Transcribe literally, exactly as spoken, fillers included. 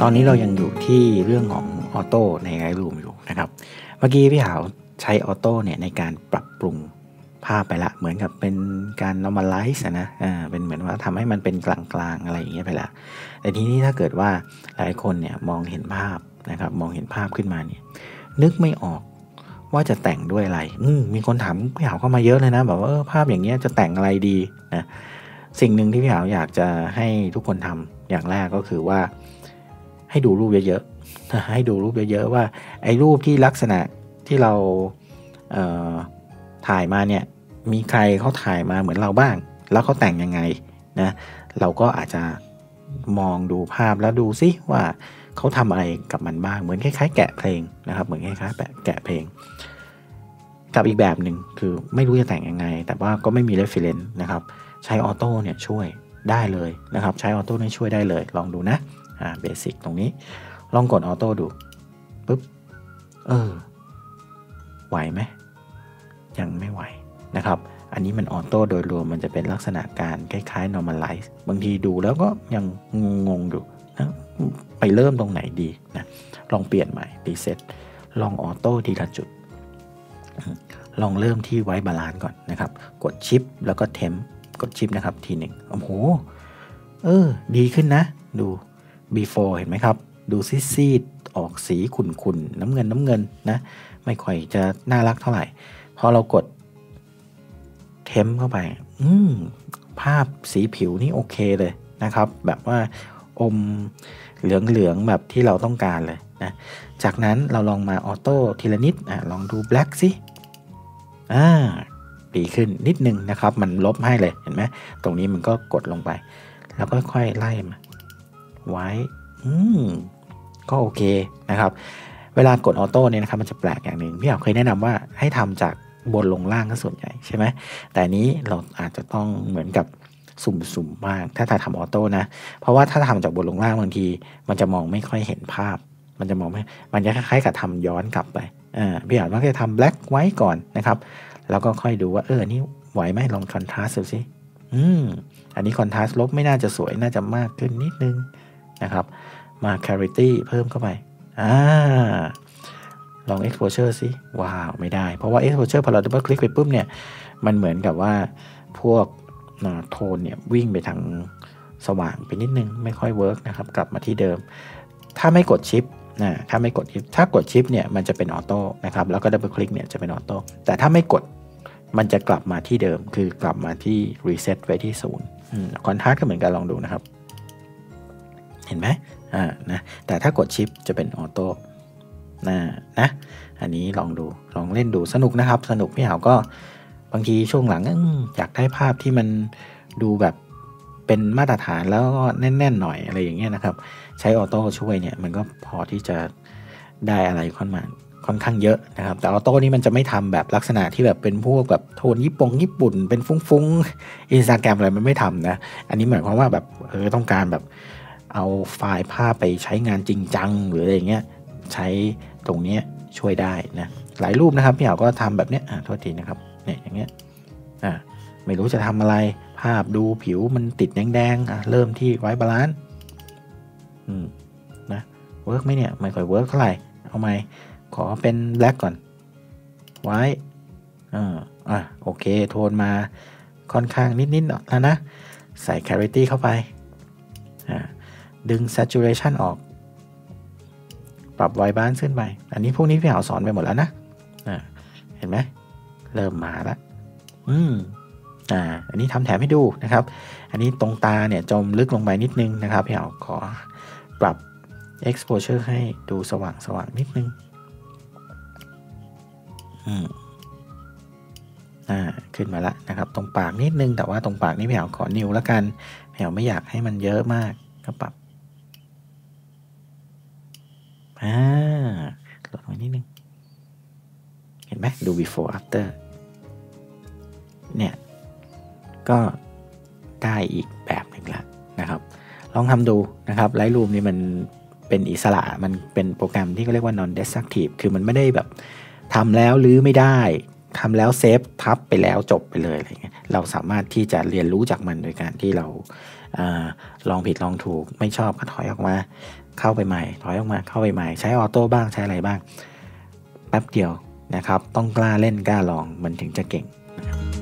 ตอนนี้เรายังอยู่ที่เรื่องของออโต้ใน Lightroom อยู่นะครับเมื่อกี้พี่หาวใช้ออโต้เนี่ยในการปรับปรุงภาพไปละเหมือนกับเป็นการ normalize นะอ่าเป็นเหมือนว่าทำให้มันเป็นกลางๆอะไรอย่างเงี้ยไปละแต่ทีนี้ถ้าเกิดว่าหลายคนเนี่ยมองเห็นภาพนะครับมองเห็นภาพขึ้นมาเนี่ยนึกไม่ออกว่าจะแต่งด้วยอะไรอืมมีคนถามพี่หาวเข้ามาเยอะเลยนะแบบว่าเออภาพอย่างเงี้ยจะแต่งอะไรดีนะสิ่งหนึ่งที่พี่หาวอยากจะให้ทุกคนทำอย่างแรกก็คือว่าให้ดูรูปเยอะๆให้ดูรูปเยอะๆว่าไอ้รูปที่ลักษณะที่เราเอ่อถ่ายมาเนี่ยมีใครเขาถ่ายมาเหมือนเราบ้างแล้วเขาแต่งยังไงนะเราก็อาจจะมองดูภาพแล้วดูซิว่าเขาทำอะไรกับมันบ้างเหมือนคล้ายๆแกะเพลงนะครับเหมือนคล้ายๆแกะเพลงกับอีกแบบหนึ่งคือไม่รู้จะแต่งยังไงแต่ว่าก็ไม่มี reference นะครับใช้ออโต้เนี่ยช่วยได้เลยนะครับใช้ออโต้เนี่ยช่วยได้เลยลองดูนะอ่าเบสิกตรงนี้ลองกดออโต้ดูปุ๊บเออไหวไหมยังไม่ไหวนะครับอันนี้มันออโต้โดยรวมมันจะเป็นลักษณะการคล้ายๆ normalize บางทีดูแล้วก็ยังงงๆอยู่นะไปเริ่มตรงไหนดีนะลองเปลี่ยนใหม่รีเซ็ตลองออโต้ทีละจุดลองเริ่มที่ไว้บาลานซ์ก่อนนะครับกดชิปแล้วก็เทมกดชิปนะครับทีหนึ่งโอ้โหเออดีขึ้นนะดู before เห็นไหมครับดูซีดๆออกสีขุ่นๆน้ำเงินน้ำเงินนะไม่ค่อยจะน่ารักเท่าไหร่พอเรากดเทมเข้าไปอืมภาพสีผิวนี่โอเคเลยนะครับแบบว่าอมเหลืองๆแบบที่เราต้องการเลยนะจากนั้นเราลองมาออโต้ทีละนิดอ่ะลองดูแบล็กสิอ่าดีขึ้นนิดนึงนะครับมันลบให้เลยเห็นไหมตรงนี้มันก็กดลงไปแล้วก็ค่อยไล่มาไว้อืมก็โอเคนะครับเวลากดออโต้เนี่ยนะครับมันจะแปลกอย่างหนึ่งพี่อยากเคยแนะนำว่าให้ทำจากบนลงล่างก็ส่วนใหญ่ใช่ไหมแต่นี้เราอาจจะต้องเหมือนกับสุ่มๆบ้างถ้าถ้าทำออโต้นะเพราะว่าถ้าทำจากบนลงล่างบางทีมันจะมองไม่ค่อยเห็นภาพมันจะมองไม่มันจะคล้ายๆกับทำย้อนกลับไปอ่าพี่อยากว่าจะทำแบล็คไว้ก่อนนะครับแล้วก็ค่อยดูว่าเออนี่ไหวไหมลองคอนทราสต์ดูสิอืมอันนี้คอนทราสต์ลบไม่น่าจะสวยน่าจะมากขึ้นนิดนึงนะครับมา clarity เพิ่มเข้าไปอ่าลอง exposure สิว้าวไม่ได้เพราะว่า exposure พอเรา double click ไปปุ๊บเนี่ยมันเหมือนกับว่าพวกโทนเนี่ยวิ่งไปทางสว่างไปนิดนึงไม่ค่อยเวิร์กนะครับกลับมาที่เดิมถ้าไม่กดชิปนะถ้าไม่กดชิปถ้ากดชิปเนี่ยมันจะเป็นออโต้นะครับแล้วก็ double click เนี่ยจะเป็นออโต้แต่ถ้าไม่กดมันจะกลับมาที่เดิมคือกลับมาที่ reset ไว้ที่ศูนย์คอนทราสต์ก็เหมือนกันลองดูนะครับเห็นไหมอ่านะแต่ถ้ากดชิปจะเป็นออโต้นะนะอันนี้ลองดูลองเล่นดูสนุกนะครับสนุกพี่หาวก็บางทีช่วงหลังอยากได้ภาพที่มันดูแบบเป็นมาตรฐานแล้วก็แน่นๆหน่อยอะไรอย่างเงี้ยนะครับใช้ออโต้ช่วยเนี่ยมันก็พอที่จะได้อะไรค่อนมาค่อนข้างเยอะนะครับแต่ออโต้นี่มันจะไม่ทำแบบลักษณะที่แบบเป็นพวกแบบโทนญี่ปุ่งญี่ปุ่นเป็นฟุ้งๆ Instagram อะไรมันไม่ทำนะอันนี้หมายความว่าแบบเออต้องการแบบเอาไฟล์ภาพไปใช้งานจริงจังหรืออะไรอย่างเงี้ยใช้ตรงนี้ช่วยได้นะหลายรูปนะครับพี่เอาก็ทำแบบเนี้ยอ่ะโทษทีนะครับเนี่ยอย่างเงี้ยอ่ะไม่รู้จะทำอะไรภาพดูผิวมันติดแดงๆอ่ะเริ่มที่ไว้บาลานซ์อืมนะเวิร์กไหมเนี่ยไม่ค่อยเวิร์กเท่าไหร่เอาไหมขอเป็นแบล็กก่อนไว้อ่าอ่ะโอเคโทนมาค่อนข้างนิดๆแล้วนะใส่ clarity เข้าไปอ่าดึง saturation ออกปรับไวบาลานซ์ขึ้นไปอันนี้พวกนี้พี่หาวสอนไปหมดแล้วนะอ่าเห็นไหมเริ่มมาแล้วอืมอ่าอันนี้ทำแถมให้ดูนะครับอันนี้ตรงตาเนี่ยจมลึกลงไปนิดนึงนะครับพี่หาวขอปรับ exposure ให้ดูสว่างสว่างนิดนึงอืมอ่าขึ้นมาแล้วนะครับตรงปากนิดนึงแต่ว่าตรงปากนี่พี่หาวขอนิ้วแล้วกันพี่หาวไม่อยากให้มันเยอะมากก็ปรับอ่าลดลงนิดนึงเห็นไหมดู before after เนี่ยก็ได้อีกแบบหนึ่งละนะครับลองทำดูนะครับ Lightroom นี่มันเป็นอิสระมันเป็นโปรแกรมที่เขาเรียกว่า non destructive คือมันไม่ได้แบบทำแล้วลื้อไม่ได้ทำแล้วเซฟทับไปแล้วจบไปเลยอะไรเงี้ยเราสามารถที่จะเรียนรู้จากมันโดยการที่เราอาลองผิดลองถูกไม่ชอบก็ถอยออกมาเข้าไปใหม่ถอยออกมาเข้าไปใหม่ใช้ออโต้บ้างใช้อะไรบ้างแป๊บเดียวนะครับต้องกล้าเล่นกล้าลองมันถึงจะเก่งนะครับ